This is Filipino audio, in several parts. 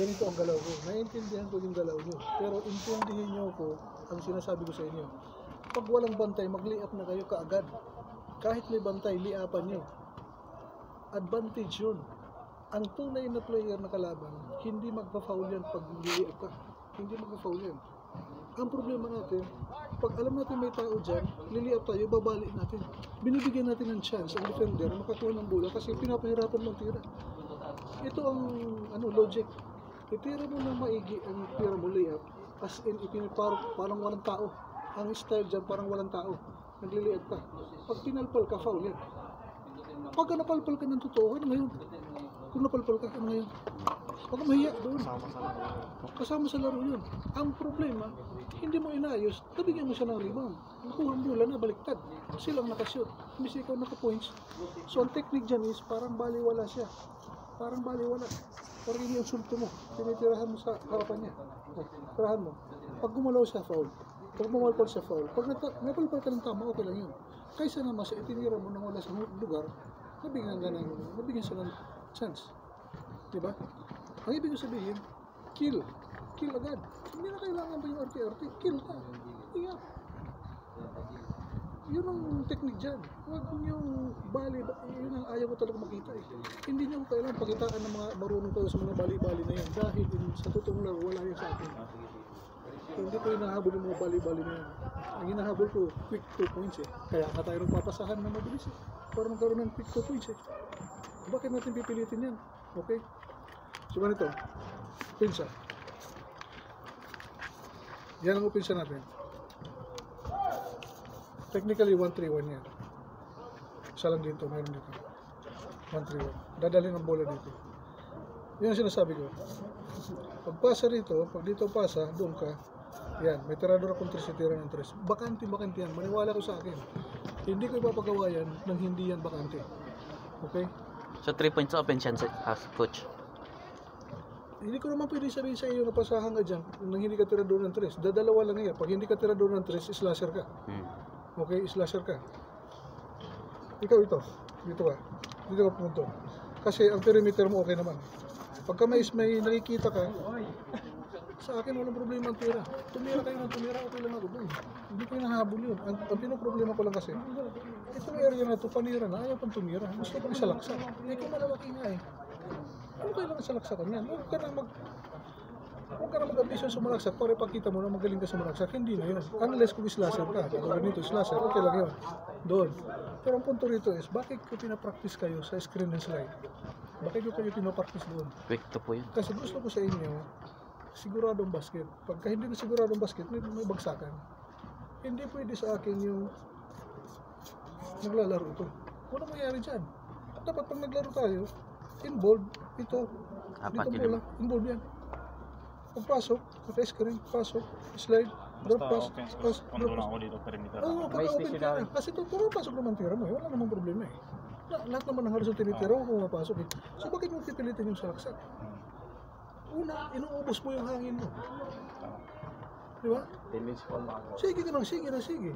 ganito ang galaw ko. Naiintindihan ko yung galaw nyo. Pero intindihin nyo ko ang sinasabi ko sa inyo. Pag walang bantay, mag-lay-up na kayo kaagad. Kahit may bantay, liapan nyo. Advantage yun. Ang tunay na player na kalaban, hindi magpa-foul yan pag liliap ka. Hindi magpa-foul yan. Ang problema natin, pag alam natin may tao dyan, liliap tayo, babalik natin. Binibigyan natin ng chance ang defender makakuha ng bola kasi pinapahirapan mong tira. Ito ang logic. Itira mo na maigi ang tira mo layup as in parang walang tao. Ang style dyan parang walang tao. Nagliliap ka. Pag pinalpal ka, foul yan. Pagka napalpal ka ng totoo, ano ngayon? Kung napalpal ka, ano ngayon? Huwag ka mahiya doon. Kasama sa laro yun. Ang problema, hindi mo inayos, nabigyan mo siya ng rebound. Nakuha ang bola na baliktad. Silang nakashoot. Hindi siya ikaw nakapoints. So ang technique dyan is parang baliwala siya. Parang baliwala. Parang yun yung sulto mo. Tinitirahan mo sa harapan niya. Tirahan mo. Pag gumalaw siya, foul. Pag bumalpal siya, foul. Pag napalpal ka ng tama, okay lang yun. Kaysa naman sa itinira mo nang wala sa lugar, nabigyan siya ng chance. Diba? Ang ibig sabihin, kill. Kill agad. Hindi na kailangan ba yung RT-RT? Kill ka. Iyak. Yun ang technique dyan. Huwag yung yun ang ayaw ko talaga makita eh. Hindi nyo kailangan pakitaan ng mga marunong kayo sa mga bali-bali na yan. Dahil sa totoong laro, wala yan sa akin. Hindi ko hinahabol yung mga bali-bali na yan. Ang hinahabol ko, quick 2 points eh. Kaya ka tayo papasahan na mabilis eh. Para magkaroon ng quick 2 points eh. Bakit natin pipilitin yan? Okay? So ganito, pinsa. Yan ang pinsa natin. Technically 1-3-1 yan. Isa lang dito, mayroon dito. 1-3-1. Dadalhin ang bola dito. Yan ang sinasabi ko. Pag pasa rito, pag dito pasa, doon ka. Yan, may tirador akong 3, tira ng 3. Bakante yan. Maniwala ko sa akin. Hindi ko ipapagawa yan nang hindi yan bakante. Okay? So 3 points open chance, coach. Hindi ko naman pwede sabihin sa iyo na pasahan ka dyan nang hindi ka tirador ng 3. Dadalawa lang yan. Pag hindi ka tirador ng 3, slasher ka. Okay, slasher ka. Ikaw ito. Dito ka. Dito ka pumunto. Kasi ang perimeter mo okay naman. Pagka may nakikita ka, sa akin walang problema ang tira. Tumira kayo ng tumira, okay lang ako doon. Hindi ko hinahabol yun. Ang pinoproblema ko lang kasi, itong area na ito, panira na, ayaw pang tumira. Gusto ko isalaksak. Hindi ko malawaki nga eh. Ano kailangan salaksakan yan? Huwag ka na mag-ambisyon sumalaksak para ipakita mo na magaling ka sumalaksak. Hindi na yun. Unless kung slasher ka. Kung ganito slasher, okay lang yun. Doon. Pero ang punto rito is, bakit ko pinapractice kayo sa screen and slide? Bakit ko kayo pinapractice doon? Quick to po yun. Kasi gusto ko sa inyo, siguradong basket. Pagka hindi na siguradong basket, may bagsakan. Hindi pwede sa akin yung naglalaro ito. Walang mangyari dyan. Dapat pag naglaro tayo, involved, ito, Apat dito yun. bola, involved yan. Pagpasok, naka-screen, pasok, slide, drop pass, pass, drop pass. Ako dito perimeter. Oo, pagka-open ka na. Kasi ito, pumapasok naman tira mo, wala namang problema eh. Lahat naman ng halos yung tinitira mo, pumapasok eh. So bakit mo pipilitin yung salaksak? Una, inuubos mo yung hangin mo. Di ba? Sige ka lang, sige.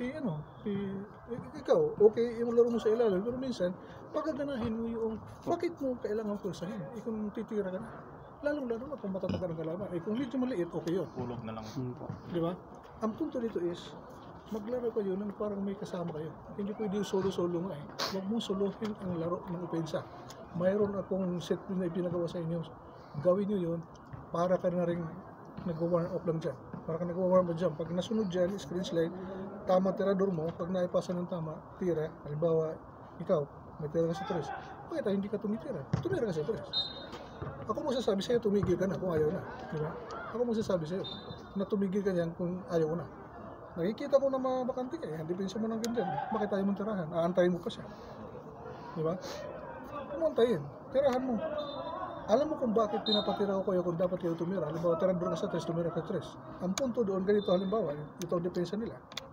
Ikaw, okay yung laro mo sa ilalim, pero minsan, pagkaganahin mo yung, bakit mo kailangan pulsahin? Kung titira ka na. Lalong-lalo na kung matatagal ang kalaban. Kung medyo maliit, okay yun. Pulog na lang. Di ba? Ang punto dito is, maglaro kayo nang parang may kasama kayo. Hindi pwede yung solo-solo nga eh. Huwag mong solohin ang laro ng opensa. Mayroon akong set na ipinagawa sa inyo. Gawin nyo yun para ka na rin nag-warm up lang dyan. Para ka nag-warm up dyan. Pag nasunod dyan, screen slide, tama tirador mo, pag naipasa ng tama, tira. Halimbawa, ikaw, may tira ka sa 3. Bakit hindi ka tumitira? Tumira ka sa 3. Ako masasabi sa'yo, tumigil ka na kung ayaw na. Diba? Ako masasabi sa'yo na tumigil ka yan kung ayaw na. Nakikita ko na mabakante ka eh. Depensa mo ng ganyan. Bakit tayo mong tirahan? Aantayin mo pa siya. Diba? Pumuntayin. Tirahan mo. Alam mo kung bakit pinapatira ko kayo kung dapat kayo tumira. Halimbawa, tirador ka sa 3, tumira ka 3. Ang punto doon, ganito halimbawa, ito ang depensa nila.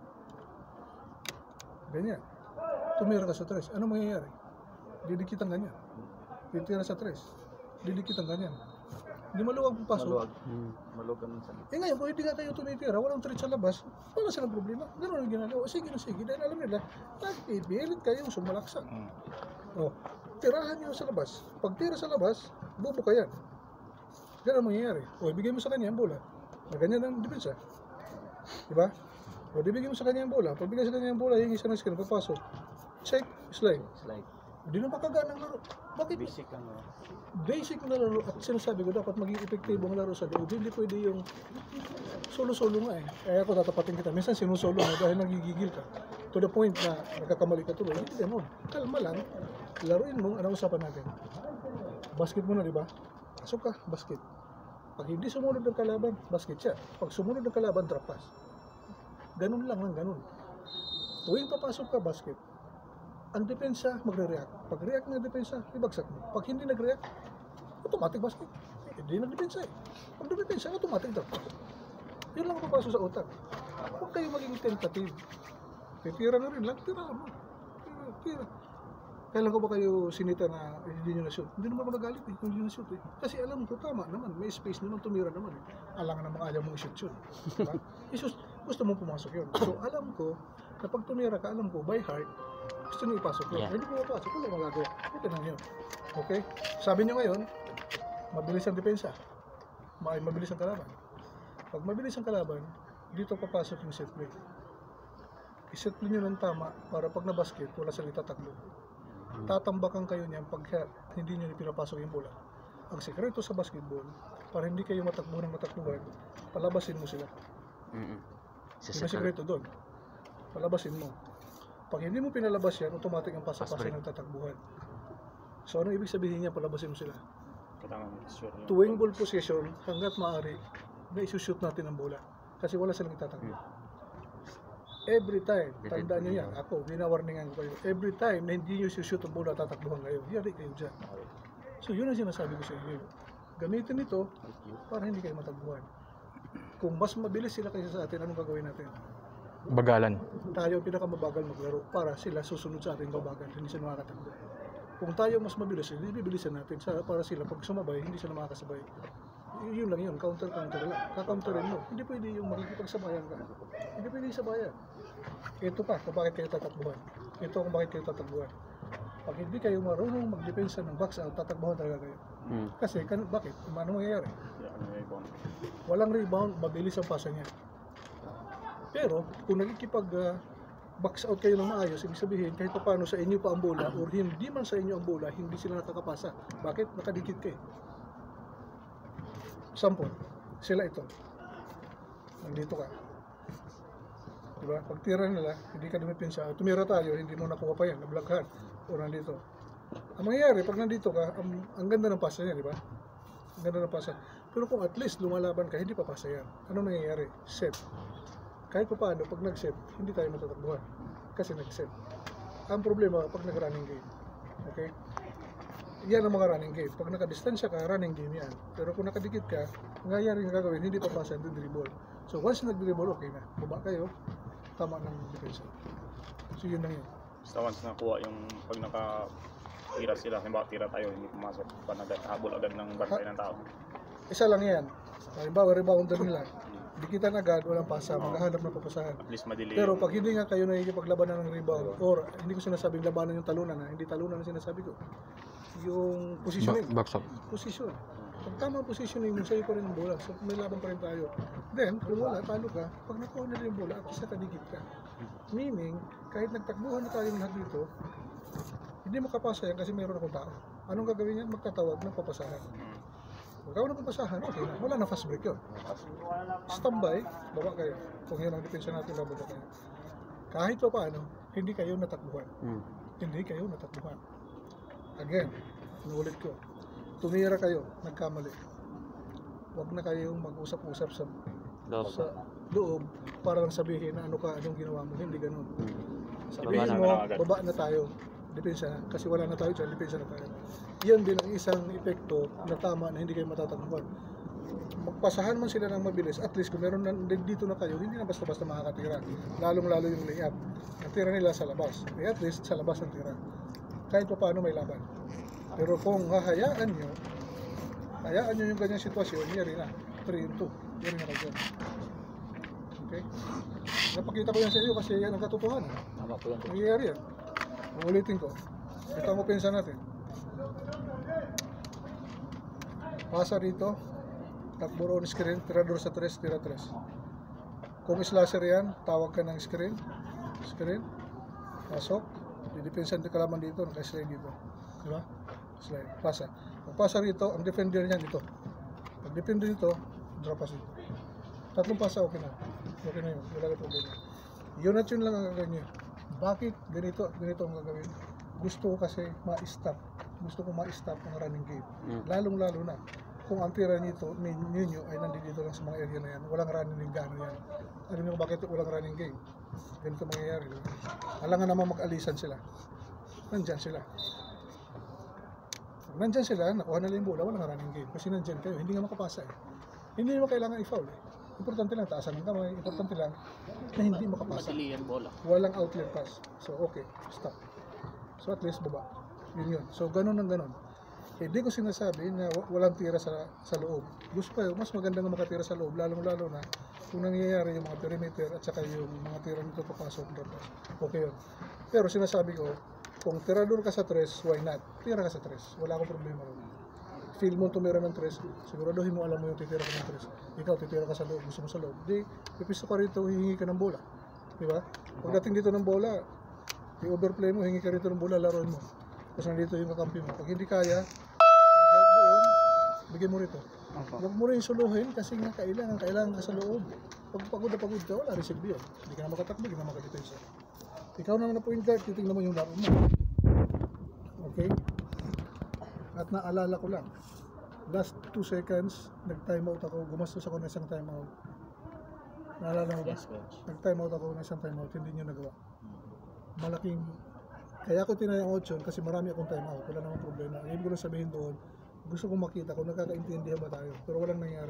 Ganyan. Tumira ka sa 3. Ano mangyayari? Didikit ang ganyan. Titira sa 3. Didikit ang ganyan. Hindi maluwag ang pasok. Maluwag ka minsan. Ngayon, kung hindi nga kayo tumitira, walang 3 sa labas, wala silang problema. Ganoon ang ginagawa. Sige na sige. Dahil alam nila, nagpipilit kayong sumalaksak. Tirahan nyo sa labas. Pag tira sa labas, bubuka yan. Ganun ang mangyayari. O ibigay mo sa kanya ang bola. Na ganyan ang depensa. Diba? O ibigay mo sa kanya ang bola. Pag bigay sa kanya ang bola, yung isa ng screen, papasok. Check, slide. Slide. Hindi na makagaan ang laro. Bakit? Basic lang. Basic na laro. At sinasabi ko, dapat maging epektibo ang laro sa loob. Hindi pwede yung solo-solo nga eh. Kaya ako tatapatin kita. Minsan sinusolo mo dahil nagigigil ka. To the point na nagkakamali ka tuloy. Hindi ganun. Kalma lang. Laruin mo. Ano usapan natin? Basket mo na, di ba? Pasok ka, basket. Pag hindi sumunod ng kalaban, basket siya. Pag sumunod ng kalaban, drop pass. Ganun lang ng ganun. Tuwing papasok ka, basket. Ang depensa, magre-react. Pag react ng depensa, ibagsak mo. Pag hindi nag-react, automatic basket. Hindi nag-depensa eh. Pag nag-depensa, automatic drop pass. Yun lang ang papasok sa utak. Huwag kayo maging tentative. Tira na rin lang, tira mo. Tira. Kailan ko ba kayo sinita na hindi nyo na-shoot? Hindi naman ako nagalit eh, kung hindi nyo na-shoot eh. Kasi alam ko, tama naman, may space naman, tumira naman eh. Alam naman ayaw mong i-shoot yun. Diba? Isus, gusto mong pumasok yun. So alam ko, na pag tumira ka, alam ko, by heart, gusto nyo ipasok yun. Yeah. Hindi ko mapasok, wala magagawa. Ito na yun. Okay? Sabi nyo ngayon, mabilis ang depensa. Mabilis ang kalaban. Pag mabilis ang kalaban, dito papasok yung set play. I-set play nyo ng tama para pag na-basket, wala silang itatakbo. Tatambakan kayo niyan pag hindi nyo pinapasok yung bola. Ang sekreto sa basketball, para hindi kayo matakbo ng matakbuhan, palabasin mo sila. Yun ang sekreto doon. Palabasin mo. Pag hindi mo pinalabas yan, automatic ang pasa-pasa ng tatakbuhan. So ano ibig sabihin niya, palabasin mo sila? Tuwing ball possession, hanggat maaari, na isushoot natin ang bola. Kasi wala silang itatakbo. Every time, tandaan nyo yan, ako, binawarningan ko kayo, every time na hindi nyo shoot ang bola, tatakbuhan kayo, yari kayo dyan. So yun ang sinasabi ko sa inyo. Gamitin ito para hindi kayo matakbuhan. Kung mas mabilis sila kaysa sa atin, anong gagawin natin? Bagalan. Tayo ang pinakamabagal maglaro para sila susunod sa ating babagal, hindi sila makakatakbo. Kung tayo mas mabilis, hindi bibilisan natin para sila pag sumabay, hindi sila makakasabay. Yun lang yun, counter lang. Kakounterin mo. Hindi pwede yung makikipagsabayan ka. Hindi pwede yung sabayan. Ito pa, kung bakit kayo tatakbuhan. Ito kung bakit kayo tatakbuhan. Pag hindi kayo marunong magdepensa ng box out, tatakbuhan talaga kayo. Kasi, bakit? Ano mangyayari? Walang rebound, mabilis ang pasa niya. Pero, kung nagkikipag box out kayo ng maayos, ibig sabihin, kahit pa paano sa inyo pa ang bola, or hindi man sa inyo ang bola, hindi sila nakakapasa. Bakit? Nakadikit kayo. Sample, sila ito. Nandito ka. Diba? Pag tira nila, hindi ka dumipinsa. Tumira tayo, hindi mo nakuha pa yan, nablaghan. O nandito. Ang mangyayari, pag nandito ka, ang ganda ng pasa niya, di ba? Ang ganda ng pasa. Pero kung at least lumalaban ka, hindi pa pasa yan. Ano nangyayari? Set. Kahit pa paano, pag nag-set, hindi tayo matatakbuhan. Kasi nag-set. Ang problema, pag nag-running game. Okay? Yan ang mga running game. Pag nakadistansya ka, running game yan. Pero kung nakadikit ka, nangyayari yung gagawin, hindi papasa yung dribble. So once nag-dribble, okay na. Baba kayo, tama ng defense. So yun lang yun. Basta once nakuha yung pag nakatira sila, halimbawa tira tayo, hindi pumasok, pag naghabol agad ng bantay ng tao. Isa lang yan. Halimbawa, rebounder nila. Dikitan agad, walang pasa, maghahanap ng papasahan. At least madili. Pero pag hindi nga kayo nakikipaglabanan ng rebound, or hindi ko sinasabing labanan yung talunan, hindi talunan ang sinasabi ko. Yung positioning. Box out. Position. Pag tama ang positioning, sa'yo pa rin ang bola. So may laban pa rin tayo. Then, kung wala, talo ka. Pag nakuha nila yung bola, at isa kadikit ka. Meaning, kahit nagtakbuhan na tayo lahat dito, hindi mo kapasa yan kasi mayroon akong tao. Anong gagawin yan? Magtatawag ng papasahan. Kung ikaw na papasahan, okay na. Wala na fast break yun. Standby, baba kayo. Kung yun ang depensa natin, bababa kayo. Kahit pa paano, hindi kayo natakbuhan. Hindi kayo natakbuhan. Again, inuulit ko. Tumira kayo, nagkamali. Huwag na kayong mag-usap-usap sa loob para lang sabihin na anong ginawa mo. Hindi ganun. Sabihin mo, baba na tayo. Depensa na. Kasi wala na tayo dyan, depensa na tayo. Yan din ang isang epekto na tama na hindi kayo matatakbuhan. Magpasahan man sila ng mabilis, at least kung meron na dito na kayo, hindi na basta-basta makakatira. Lalong-lalo yung layup. Ang tira nila sa labas. At least sa labas ang tira. Kahit pa paano may laban. Pero kung hayaan nyo yung ganyang sitwasyon, yari na. 3-2. Yari na kayo. Okay? Napakita ko yan sa iyo kasi yan ang katotohanan. Tama po yan. Nangyayari yan. Uulitin ko. Ito ang opensa natin. Pasa rito. takbo on screen, tirador sa 3, tira 3. Kung slasher yan, tawag ka ng screen, pasok, didepensan di kalaman dito, naka-slide dito. Diba? Slide, pasa. Pag pasa rito, ang defender niyan dito. Pag defender dito, drop pass dito. 3 pasa, okay na. Okay na yun, wala na problema. Yun at yun lang ang gagawin niyo. Bakit ganito ang gagawin? Gusto ko kasi ma-stop. Gusto ko ma-stop ang running game. Lalong-lalo na kung ang tira ninyo ay nandito lang sa mga area na yan. Walang running game yan. Alam niyo bakit walang running game? Ganito mangyayari. Alangan naman mag-alisan sila. Nandyan sila. Nandyan sila, nakuha na lang yung bola, walang running game. Kasi nandyan kayo, hindi nga makapasa eh. Hindi naman kailangan i-foul eh. Importante lang, taasan ng kamay. Importante lang na hindi makapasa. Walang outlet pass. So, okay, stop. So, at least baba. Yun. So, ganun ang ganun. Hindi ko sinasabi na walang tira sa loob. Gusto ko mas maganda nga makatira sa loob, lalong-lalo na kung nangyayari yung mga perimeter at saka yung mga tira nito papasok, drop pass. Okay yun. Pero sinasabi ko, kung tirador ka sa 3, why not? Tira ka sa 3. Wala akong problema rin. Feel mo tumira ng 3, siguraduhin mo alam mo yung titira ka ng 3. Ikaw, titira ka sa loob, gusto mo sa loob. Di, pipisto ka rito, hihingi ka ng bola. Diba? Pagdating dito ng bola, i-overplay mo, hingi ka rito ng bola, laruin mo. Tapos nandito yung kakampi mo. Pag hindi kaya, doon, bigyan mo rito. Huwag mo rin suluhin kasi nga kailangan ka sa loob. Pag pagod na pagod ka, wala receive yun. Hindi ka na makatakbo, hindi ka na makadetensya. Ikaw naman na point guard, titignan mo yung laro mo. Okay? At naalala ko lang, last 2 seconds, nag-time out ako, gumastos ako ng isang time out. Naalala mo ba? Yes, coach. Nag-time out ako ng isang time out, hindi nyo nagawa. Malaking, kaya ako tinayang out yun kasi marami akong time out, wala namang problema. Ngayon ko lang sabihin doon, gusto kong makita kung nakakaintindihan ba tayo, pero walang nangyari.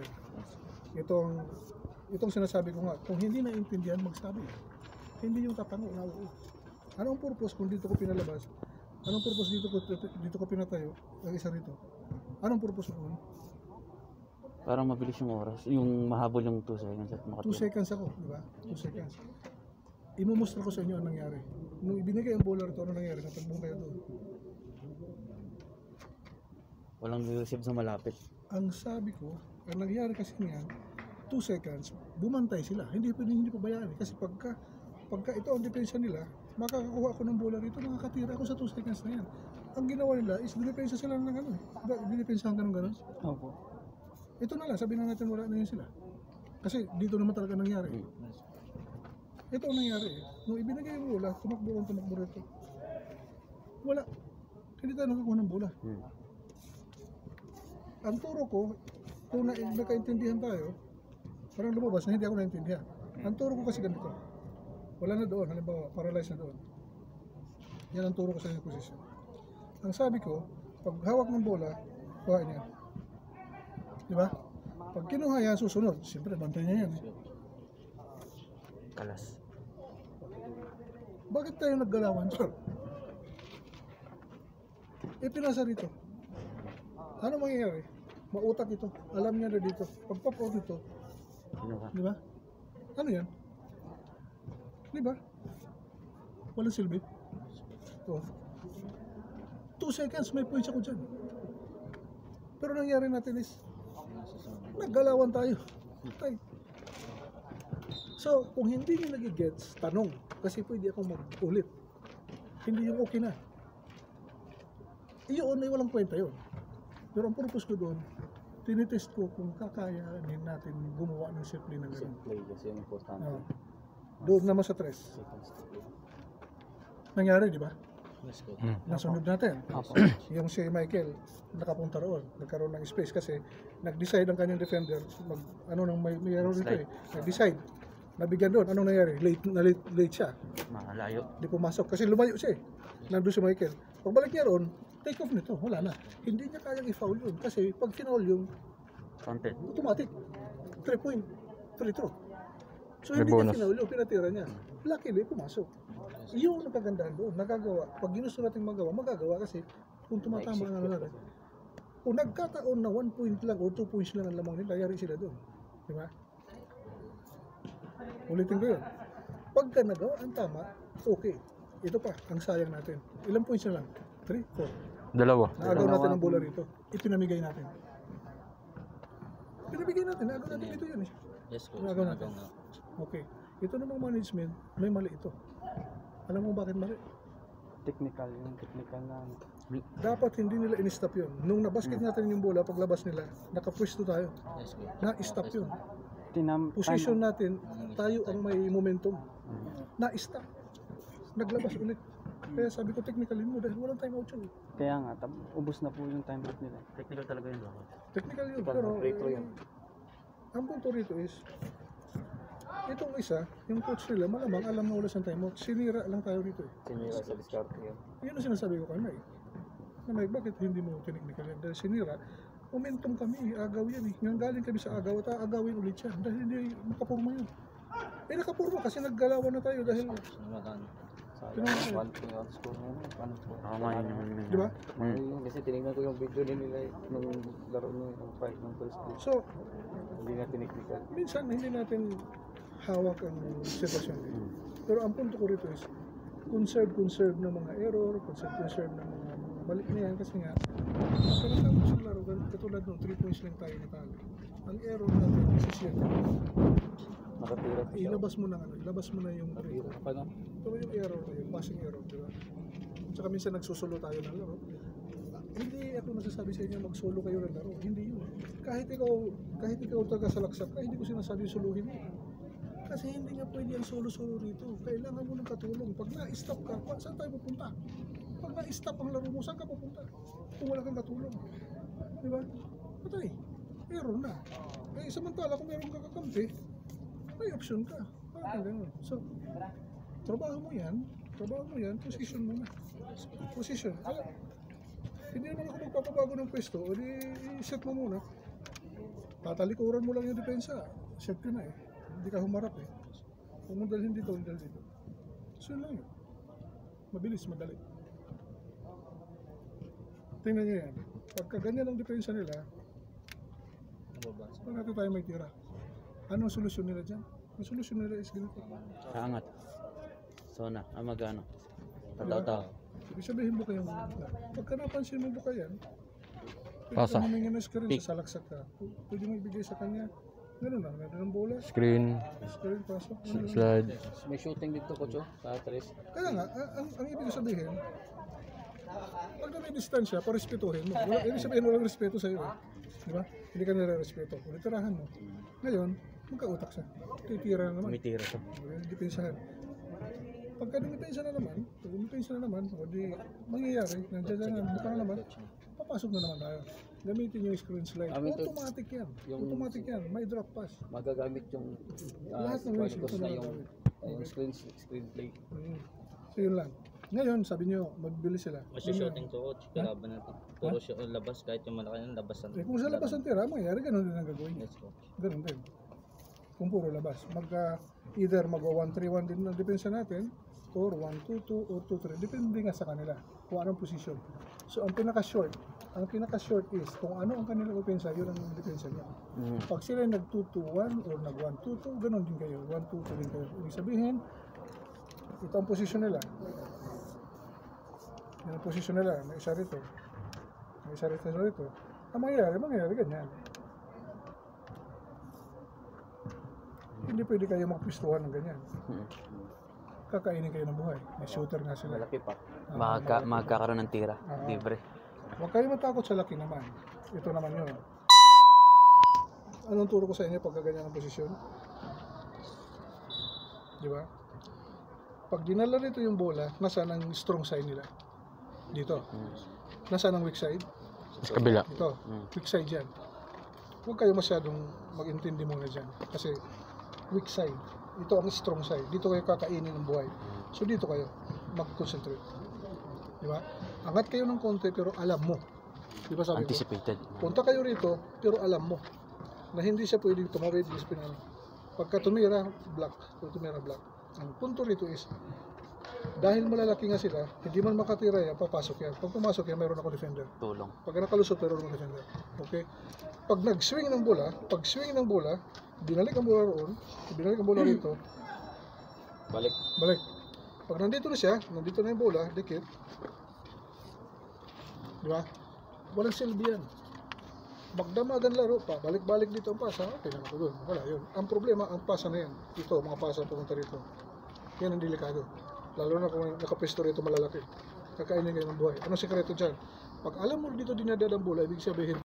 Itong sinasabi ko nga, kung hindi naintindihan, magsabi. Hindi yung tatango na oo. Anong purpose kung dito ko pinalabas? Anong purpose dito ko pinatayo? Ang isa rito. Anong purpose noon? Parang mabilis yung oras. Yung mahabol yung 2 seconds at 2 seconds ako, di ba? 2 seconds. Imumustra ko sa inyo ang nangyari. Nung ibinigay ang bola rito, ano nangyari? Natakbong kayo doon. Walang receive sa malapit. Ang sabi ko, ang nangyari kasi niyan, 2 seconds, bumantay sila. Hindi pabayaan. Kasi pagka ito ang depensa nila, makakakuha ako ng bola rito, makakatira ako sa 2 seconds na yan. Ang ginawa nila is dinepensa sila ng ano. Dinepensahan ka ng gano'n. Opo. Ito na lang, sabi na natin wala na yun sila. Kasi dito naman talaga nangyari. Ito ang nangyari. Nung ibinigay yung bola, tumakbo rito. Wala. Hindi tayo nakakuha ng bola. Ang turo ko, kung nakaintindihan tayo, parang lumabas na hindi ako naintindihan. Ang turo ko kasi ganito. Wala na doon, halimbawa, paralyzed na doon. Yan ang turo ko sa inyong position. Ang sabi ko, pag hawak ng bola, kuhain niya. Di ba? Pag kinuha yan, susunod. Siyempre, bantay niya yan. Kalas. Bakit tayo naggalawan? Pinasa rito. Ano mangyayari? Mautak ito. Alam niya na dito. Pag pop-out ito, di ba? Ano yan? Di ba? Walang silbi. Ito. 2 seconds, may points ako dyan. Pero nangyari natin is, naggalawan tayo. Tay. So, kung hindi nyo nagigets, tanong. Kasi pwede akong mag-ulit. Hindi yung okay na. Iyon ay walang kwenta yun. Pero ang purpose ko doon, tinitest ko kung kakayanin natin gumawa ng simple na gano'n. Play kasi yung importante. Doon naman sa 3. Nangyari, di ba? Yes, coach. Nasunod natin. Yung si Michael, nakapunta roon. Nagkaroon ng space kasi nag-decide ang kanyang defender. May error dito eh. Nag-decide. Nabigyan doon. Anong nangyari? Late siya. Malayo. Hindi pumasok. Kasi lumayo siya eh. Nandun si Michael. Pagbalik niya roon, take off nito. Wala na. Hindi niya kayang i-foul yun. Kasi pag finoul yun, Counted. automatic. 3 point. Free throw. So hindi niya finoul yun. Pinatira niya. Luckily, pumasok. Yung napagandaan doon. Nagagawa. Pag ginusto natin magagawa kasi kung tumatama nga natin. Kung nagkataon na 1 point lang o 2 points lang ang lamang nila, yari sila doon. Di ba? Ulitin ko yun. Pagka nagawa ang tama, okay. Ito pa, ang sayang natin. Ilang points na lang? 3, 4. Dalawa. Naagaw natin ang bola rito. Ipinamigay natin. ibigay natin, agaw natin ito yun eh. Yes, coach. Agaw natin. Agaw nga. Okay, ito namang management, may mali ito. Alam mo bakit mali? Technical, yung technical na. Dapat hindi nila in-stop yun. Nung nabasket natin yung bola, paglabas nila, nakapwesto tayo. Yes, coach. Na-stop yun. Time, Position natin, tayo ang may momentum. Na-stop. Naglabas ulit. Kaya sabi ko, technically mo dahil walang time out yun. kaya nga, ubos na po yung time out nila. Technical talaga yun. Technical yun, pero ang punto rito is, itong isa, yung coach nila, malamang alam na wala siyang time out. Sinira lang tayo rito eh. Sinira sa discard yan. Yun ang sinasabi ko kay Mike. Na Mike, bakit hindi mo technical yan? Dahil sinira, momentum kami, agaw yan eh. Ngayon galing kami sa agaw at agawin ulit siya. Dahil hindi nakapurma yun. Eh nakapurma kasi naggalawan na tayo dahil, Sayang, 1-3 on score na yun. Tama yun. di ba? Kasi tinignan ko yung video nila nung laro nyo, yung fight ng first place. So, Hindi na tiniklikal. minsan hindi natin hawak ang sitwasyon. Pero ang punto ko rito is, conserve ng mga error, conserve ng mga mali na yan kasi nga, pagkatapos ng laro, katulad nung 3 points lang tayo natalo. Ang error natin, isisyan. Nakatira pa siya. Ilabas mo na ilabas mo na yung break. Nakatira pa no? Pero yung error na yun, passing error, di ba? Tsaka minsan nagsusulo tayo ng laro. Hindi ako nasasabi sa inyo mag-solo kayo ng laro. Hindi yun. Kahit ikaw taga-salaksak ka, hindi ko sinasabi suluhin mo. Kasi hindi nga pwede ang solo-solo rito. Kailangan mo ng katulong. Pag na-stop ka, saan tayo pupunta? Pag na-stop ang laro mo, saan ka pupunta? Kung wala kang katulong. Di ba? Patay. Error na. Eh, samantala kung meron ka kakampi, may option ka. Parang ganun. So, trabaho mo yan, position mo na. Position. Kaya, hindi naman ako magpapabago ng pwesto, o di set mo muna. Tatalikuran mo lang yung depensa. Set ka na eh. Hindi ka humarap eh. Kung mo dalhin dito, dalhin dito. So yun lang yun. Mabilis, madali. Tingnan nyo yan. Pagka ganyan ang depensa nila, wala natin tayo may tira. Anong solusyon nila dyan? Ang solusyon nila is ganito. Kaangat. Sona, magano. Tataw-taw. Ibig sabihin mo kayong pagka napansin mo ba yan, Pasa. pwede ka humingi ng screen sa salaksak ka. Pwede mo ibigay sa kanya. Ganun lang, ganda ng bola. Screen, Screen, pasok. slide. May shooting dito, coach, sa 3. Kaya nga, ang ibig sabihin, pag na may distansya, parespetuhin mo. Ibig sabihin walang respeto sa'yo eh. Di ba? Hindi ka nire-respeto. Ulitirahan mo. Ngayon, magkautak siya. Titira na naman. Umitira to. Depensahan. Pagka dumipensa na naman, o di mangyayari, nandiyan na, buka na naman, papasok na naman tayo. Gamitin yung screen slide. Automatic yan. Automatic yan. May drop pass. Magagamit yung Lahat ng ways coach ito na na yung gagawin. screen play. So yun lang. Ngayon, sabi nyo, magbilis sila. Kasi shooting to coach, kalaban natin. Puro siya labas, kahit yung malaki ng labas ang Kung sa labas ang tira, mangyayari, ganun din ang gagawin. Yes, coach. Ganun din. Kung puro labas. Either mag-1-3-1 din ang depensa natin, or 1-2-2 or 2-3. Depende nga sa kanila kung anong posisyon. So ang pinaka-short is kung ano ang kanilang depensa, yun ang depensa niya. Pag sila nag-2-2-1 or nag-1-2-2, ganun din kayo. 1-2-2 din kayo. Ibig sabihin, ito ang posisyon nila. Yan ang posisyon nila. May isa rito. May isa rito. Ang mangyayari ganyan. Hindi pwede kayo magpistuhan ng ganyan. Kakainin kayo ng buhay. May shooter nga sila. Malaki pa. Magkakaroon ng tira. Libre. Huwag kayo matakot sa laki naman. Ito naman yun. Anong turo ko sa inyo pagka ganyan ang posisyon? Di ba? Pag dinala nito yung bola, nasaan ang strong side nila? Dito. Nasaan ang weak side? Sa kabila. Ito. Weak side yan. Huwag kayo masyadong mag-intindi muna dyan. Kasi weak side. Ito ang strong side. Dito kayo kakainin ng buhay. So dito kayo mag-concentrate. Di ba? Angat kayo ng konti pero alam mo. Di ba sabi ko? Anticipated. Punta kayo rito pero alam mo na hindi siya pwedeng tumawid. Pagka tumira, block. Ang punto rito is dahil malalaki nga sila, hindi man makatira yan, papasok yan. Pag pumasok yan, mayroon ako defender. Tulong. Pag nakalusot, mayroon ako defender. Okay? Pag nag-swing ng bola, binalik ang bola rito, balik. Pag nandito na yung bola, dikit. Di ba? Walang silbi yan. magdamagan laro pa, balik-balik dito ang pasa, okay na ako doon. Wala yun. Ang problema, ang pasa na yan. Ito, mga pasa pumunta rito. Yan ang delikado. Lalo na kung nakapesto rito malalaki. Kakainin kayo ng buhay. Anong sikreto dyan? Pag alam mo dito dinadala ang bola, ibig sabihin